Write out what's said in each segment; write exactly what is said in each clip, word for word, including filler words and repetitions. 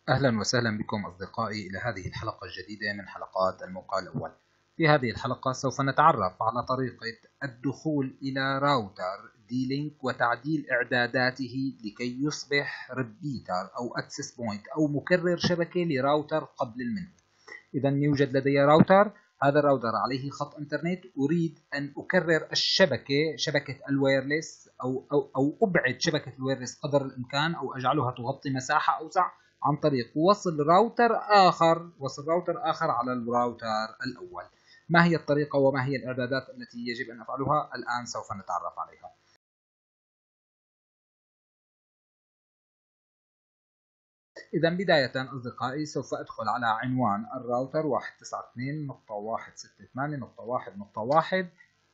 أهلا وسهلا بكم أصدقائي إلى هذه الحلقة الجديدة من حلقات الموقع الأول. في هذه الحلقة سوف نتعرف على طريقة الدخول إلى راوتر دي لينك وتعديل إعداداته لكي يصبح ريبيتر أو أكسس بوينت أو مكرر شبكة لراوتر قبل المنه. إذا يوجد لدي راوتر، هذا الراوتر عليه خط انترنت، أريد أن أكرر الشبكة شبكة الوايرلس أو, أو, أو أبعد شبكة الوايرلس قدر الإمكان أو أجعلها تغطي مساحة أوسع عن طريق وصل راوتر آخر وصل راوتر آخر على الراوتر الأول. ما هي الطريقة وما هي الإعدادات التي يجب أن أفعلها؟ الآن سوف نتعرف عليها. إذا بداية أصدقائي سوف أدخل على عنوان الراوتر واحد تسعة اثنين نقطة واحد ستة ثمانية نقطة واحد نقطة واحد،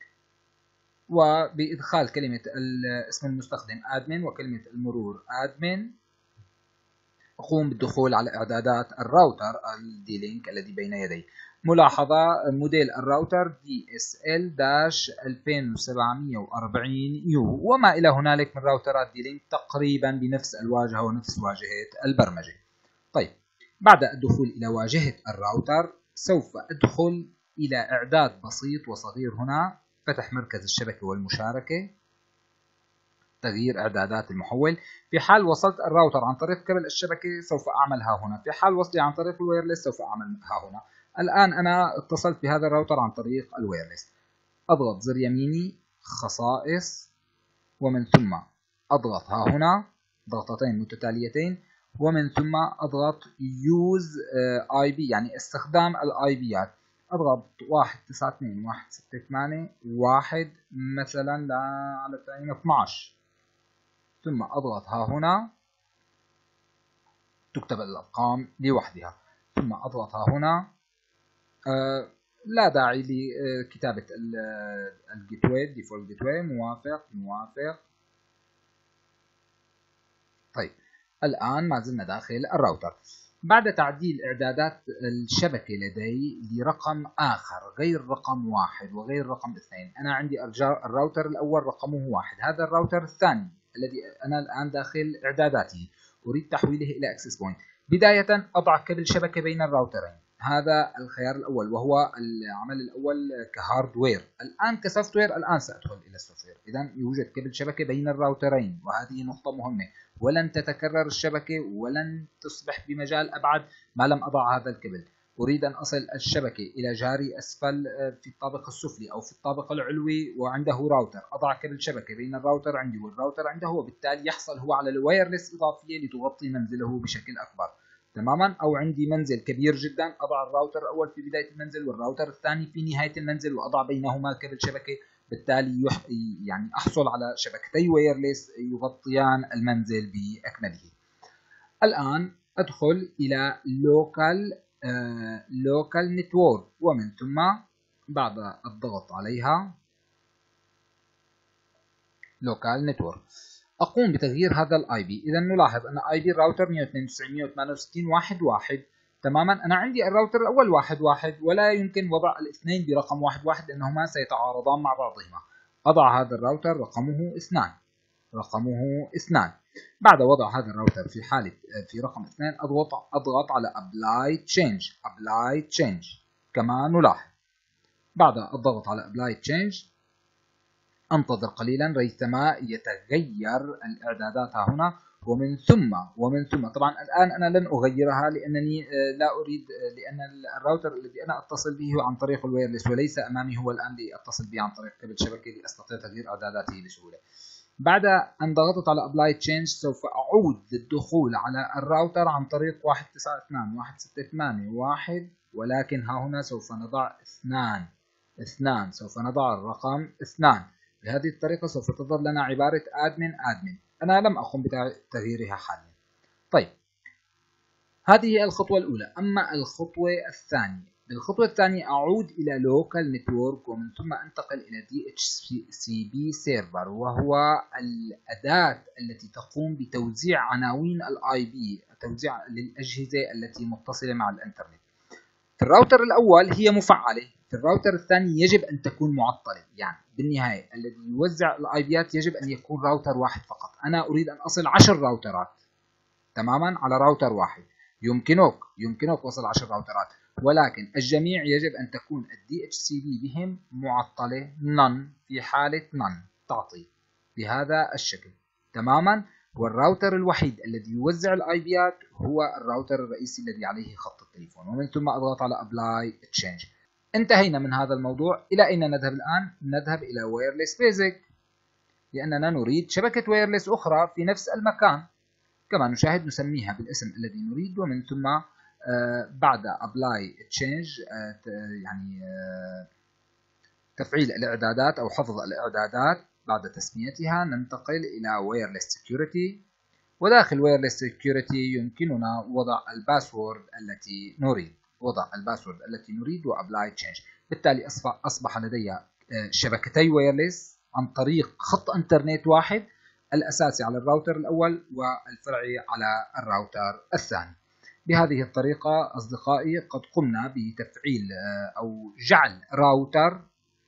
وبإدخال كلمة اسم المستخدم admin وكلمة المرور admin أقوم بالدخول على إعدادات الراوتر الدي لينك الذي بين يدي. ملاحظة: موديل الراوتر دي إس إل ألفين وسبعمئة وأربعين يو، وما إلى هنالك من راوترات دي لينك تقريبا بنفس الواجهة ونفس واجهة البرمجة. طيب، بعد الدخول إلى واجهة الراوتر سوف أدخل إلى إعداد بسيط وصغير هنا: فتح مركز الشبكة والمشاركة، تغيير إعدادات المحول. في حال وصلت الراوتر عن طريق كابل الشبكة سوف أعمل ها هنا، في حال وصلي عن طريق الوايرلس سوف أعمل ها هنا. الآن أنا اتصلت بهذا الراوتر عن طريق الوايرلس، أضغط زر يميني خصائص، ومن ثم أضغط ها هنا ضغطتين متتاليتين، ومن ثم أضغط يوز آي بي يعني استخدام الاي بيات. أضغط واحد تسعة اثنين واحد ستة ثمانية واحد مثلا على التعيين اثناشر، ثم أضغط ها هنا تكتب الأرقام لوحدها، ثم أضغط ها هنا. آه لا داعي لكتابة الجيت واي ديفولت جيت واي. موافق موافق. طيب، الآن ما زلنا داخل الراوتر. بعد تعديل إعدادات الشبكة لدي لرقم آخر غير رقم واحد وغير رقم اثنين، أنا عندي الراوتر الأول رقمه واحد، هذا الراوتر الثاني الذي أنا الآن داخل إعداداته أريد تحويله إلى أكسس بوينت. بداية أضع كابل شبكة بين الراوترين، هذا الخيار الأول وهو العمل الأول كهاردوير. الآن كسوفت وير، الآن سأدخل إلى السوفت وير. إذا يوجد كابل شبكة بين الراوترين، وهذه نقطة مهمة، ولن تتكرر الشبكة ولن تصبح بمجال أبعد ما لم أضع هذا الكابل. أريد أن أصل الشبكة إلى جاري أسفل في الطابق السفلي أو في الطابق العلوي وعنده راوتر، أضع كابل شبكة بين الراوتر عندي والراوتر عنده، وبالتالي يحصل هو على الوايرلس إضافية لتغطي منزله بشكل أكبر تماما. أو عندي منزل كبير جدا، أضع الراوتر الأول في بداية المنزل والراوتر الثاني في نهاية المنزل وأضع بينهما كابل شبكة، بالتالي يح... يعني أحصل على شبكتي وايرلس يغطيان المنزل بأكمله. الآن أدخل إلى local uh, local network، ومن ثم بعد الضغط عليها local network أقوم بتغيير هذا الاي بي. إذا نلاحظ أن اي بي الراوتر مئة واثنين وتسعين مئة وثمانية وستين واحد واحد تماما. أنا عندي الراوتر الأول واحد واحد، ولا يمكن وضع الاثنين برقم واحد واحد لأنهما سيتعارضان مع بعضهما. أضع هذا الراوتر رقمه اثنان، رقمه اثنان. بعد وضع هذا الراوتر في حالة في رقم اثنين أضغط أضغط على Apply Change Apply Change كما نلاحظ. بعد الضغط على Apply Change انتظر قليلا ريثما يتغير الاعدادات هنا، ومن ثم ومن ثم طبعا الان انا لن اغيرها لانني لا اريد، لان الراوتر الذي انا اتصل به عن طريق الوايرلس وليس امامي هو الان لاتصل به عن طريق كابل شبكه لاستطيع تغيير اعداداته بسهوله. بعد ان ضغطت على ابلاي تشينج سوف اعود للدخول على الراوتر عن طريق واحد تسعة اثنين واحد ستة ثمانية واحد، ولكن ها هنا سوف نضع اثنان اثنان سوف نضع الرقم اثنان. بهذه الطريقة سوف تظهر لنا عبارة admin admin. أنا لم أقم بتغييرها حاليا. طيب، هذه الخطوة الأولى. أما الخطوة الثانية، بالخطوة الثانية أعود إلى local network، ومن ثم أنتقل إلى دي إتش سي بي server، وهو الأداة التي تقوم بتوزيع عناوين الاي بي، توزيع للأجهزة التي متصلة مع الإنترنت. في الراوتر الأول هي مفعلة، في الراوتر الثاني يجب أن تكون معطلة. يعني بالنهاية الذي يوزع الاي بيات يجب أن يكون راوتر واحد فقط. أنا أريد أن أصل عشر راوترات تماما على راوتر واحد، يمكنك يمكنك وصل عشر راوترات، ولكن الجميع يجب أن تكون ال دي إتش سي بي بهم معطلة none في حالة none تعطي بهذا الشكل تماما. والراوتر الوحيد الذي يوزع الاي بيات هو الراوتر الرئيسي الذي عليه خط التليفون، ومن ثم اضغط على ابلاي تشينج. انتهينا من هذا الموضوع. الى اين نذهب الان؟ نذهب الى وايرلس بيزك، لاننا نريد شبكة وايرلس اخرى في نفس المكان كما نشاهد، نسميها بالاسم الذي نريد، ومن ثم آه بعد ابلاي تشينج آه يعني آه تفعيل الاعدادات او حفظ الاعدادات بعد تسميتها ننتقل إلى Wireless Security. وداخل Wireless Security يمكننا وضع الباسورد التي نريد وضع الباسورد التي نريد وأبلاي تشينج. بالتالي أصبح, أصبح لدي شبكتي وايرلس عن طريق خط انترنت واحد، الأساسي على الراوتر الأول والفرعي على الراوتر الثاني. بهذه الطريقة أصدقائي قد قمنا بتفعيل أو جعل راوتر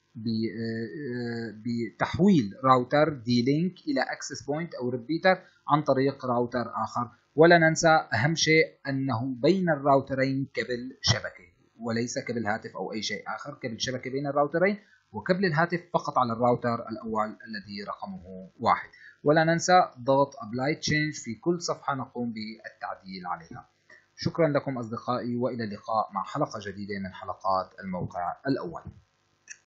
بتحويل راوتر دي لينك إلى اكسس بوينت أو ريبيتر عن طريق راوتر آخر. ولا ننسى أهم شيء أنه بين الراوترين كبل شبكة وليس كبل هاتف أو أي شيء آخر، كبل شبكة بين الراوترين، وكبل الهاتف فقط على الراوتر الأول الذي رقمه واحد. ولا ننسى ضغط Apply Change في كل صفحة نقوم بالتعديل عليها. شكرا لكم أصدقائي، وإلى اللقاء مع حلقة جديدة من حلقات الموقع الأول.